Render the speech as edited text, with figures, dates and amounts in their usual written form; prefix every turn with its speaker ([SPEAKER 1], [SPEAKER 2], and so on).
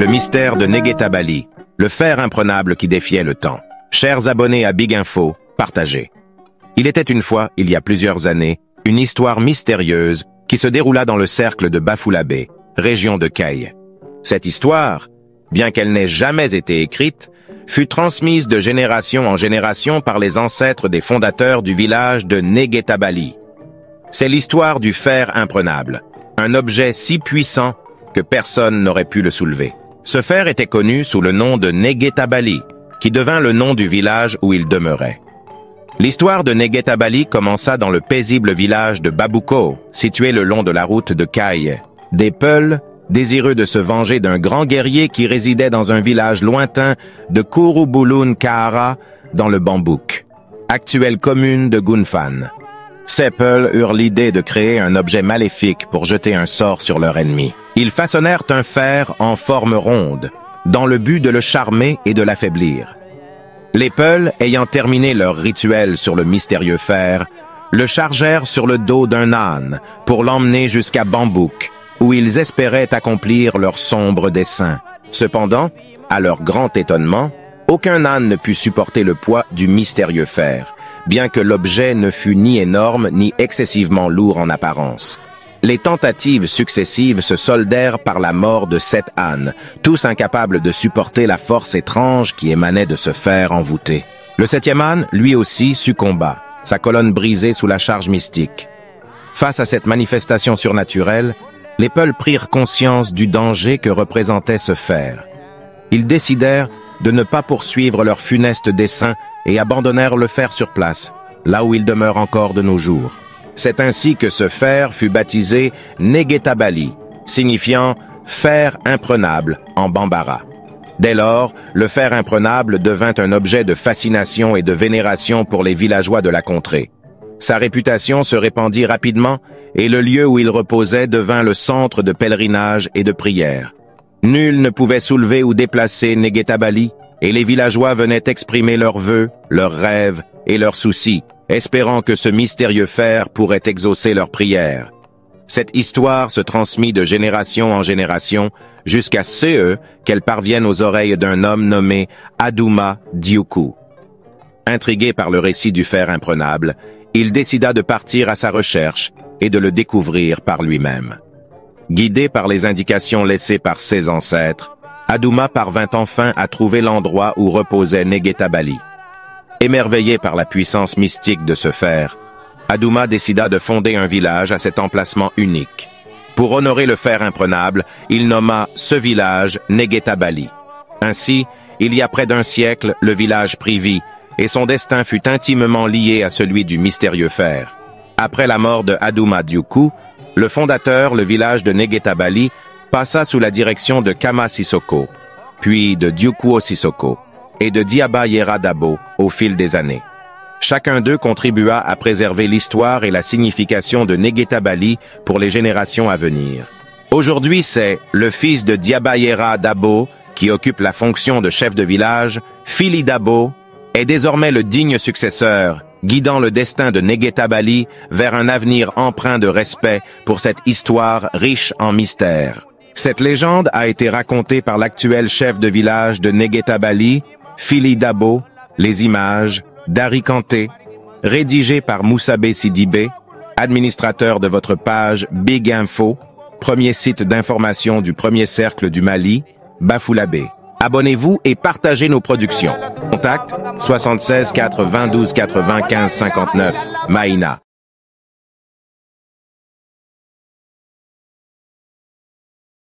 [SPEAKER 1] Le mystère de Neguetabali, le fer imprenable qui défiait le temps. Chers abonnés à Big Info, partagez. Il était une fois, il y a plusieurs années, une histoire mystérieuse qui se déroula dans le cercle de Bafouladé, région de Kayes. Cette histoire, bien qu'elle n'ait jamais été écrite, fut transmise de génération en génération par les ancêtres des fondateurs du village de Neguetabali. C'est l'histoire du fer imprenable, un objet si puissant que personne n'aurait pu le soulever. Ce fer était connu sous le nom de Neguetabali, qui devint le nom du village où il demeurait. L'histoire de Neguetabali commença dans le paisible village de Babouko, situé le long de la route de Kayes. Des Peuls, désireux de se venger d'un grand guerrier qui résidait dans un village lointain de Kourouboulou Kahara, dans le Bambouk, actuelle commune de Gounfane. Ces Peuls eurent l'idée de créer un objet maléfique pour jeter un sort sur leur ennemi. Ils façonnèrent un fer en forme ronde, dans le but de le charmer et de l'affaiblir. Les Peuls, ayant terminé leur rituel sur le mystérieux fer, le chargèrent sur le dos d'un âne pour l'emmener jusqu'à Bambouk, où ils espéraient accomplir leur sombre dessein. Cependant, à leur grand étonnement, aucun âne ne put supporter le poids du mystérieux fer, bien que l'objet ne fût ni énorme ni excessivement lourd en apparence. Les tentatives successives se soldèrent par la mort de 7 ânes, tous incapables de supporter la force étrange qui émanait de ce fer envoûté. Le 7e âne, lui aussi, succomba, sa colonne brisée sous la charge mystique. Face à cette manifestation surnaturelle, les Peuls prirent conscience du danger que représentait ce fer. Ils décidèrent de ne pas poursuivre leur funeste dessein et abandonnèrent le fer sur place, là où il demeure encore de nos jours. C'est ainsi que ce fer fut baptisé Neguetabali, signifiant « fer imprenable » en bambara. Dès lors, le fer imprenable devint un objet de fascination et de vénération pour les villageois de la contrée. Sa réputation se répandit rapidement et le lieu où il reposait devint le centre de pèlerinage et de prière. Nul ne pouvait soulever ou déplacer Neguetabali et les villageois venaient exprimer leurs vœux, leurs rêves et leurs soucis, espérant que ce mystérieux fer pourrait exaucer leurs prières. Cette histoire se transmit de génération en génération jusqu'à ce qu'elle parvienne aux oreilles d'un homme nommé Adouma Dioukou. Intrigué par le récit du fer imprenable, il décida de partir à sa recherche et de le découvrir par lui-même. Guidé par les indications laissées par ses ancêtres, Adouma parvint enfin à trouver l'endroit où reposait Neguetabali. Émerveillé par la puissance mystique de ce fer, Adouma décida de fonder un village à cet emplacement unique. Pour honorer le fer imprenable, il nomma ce village Neguetabali. Ainsi, il y a près d'un siècle, le village prit vie, et son destin fut intimement lié à celui du mystérieux fer. Après la mort de Adouma Dioukou, le fondateur, le village de Neguetabali, passa sous la direction de Kama Sissoko, puis de Dioukou Sissoko et de Diaba Yera Dabo au fil des années. Chacun d'eux contribua à préserver l'histoire et la signification de Neguetabali pour les générations à venir. Aujourd'hui, c'est le fils de Diaba Yera Dabo qui occupe la fonction de chef de village, Fili Dabo, est désormais le digne successeur, guidant le destin de Neguetabali vers un avenir empreint de respect pour cette histoire riche en mystères. Cette légende a été racontée par l'actuel chef de village de Neguetabali, Fili Dabo, les images, Dari Kanté, rédigé par Moussabe Sidibé, administrateur de votre page Big Info, premier site d'information du premier cercle du Mali, Bafouladé. Abonnez-vous et partagez nos productions. Contact 76 4 20 12 95 59, Maïna.